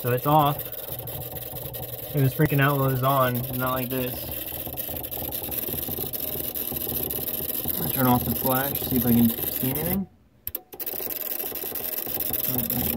So it's off. It was freaking out while it was on, not like this. I'm gonna turn off the flash, see if I can see anything. Oh,